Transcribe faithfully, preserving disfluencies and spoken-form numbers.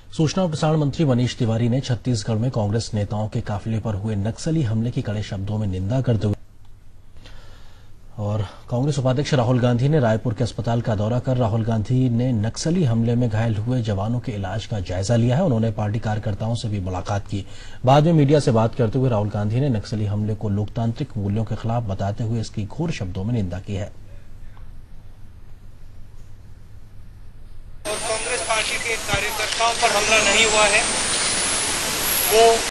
सूचना और प्रसारण मंत्री मनीष तिवारी ने छत्तीसगढ़ में कांग्रेस नेताओं के काफिले पर हुए नक्सली हमले की कड़े शब्दों में निंदा करते हुए और कांग्रेस उपाध्यक्ष राहुल गांधी ने रायपुर के अस्पताल का दौरा कर राहुल गांधी ने नक्सली हमले में घायल हुए जवानों के इलाज का जायजा लिया है। उन्होंने पार्टी कार्यकर्ताओं से भी मुलाकात की। बाद में मीडिया से बात करते हुए राहुल गांधी ने नक्सली हमले को लोकतांत्रिक मूल्यों के खिलाफ बताते हुए इसकी घोर शब्दों में निंदा की है। और कांग्रेस पार्टी के कार्यकर्ताओं पर हमला नहीं हुआ है, वो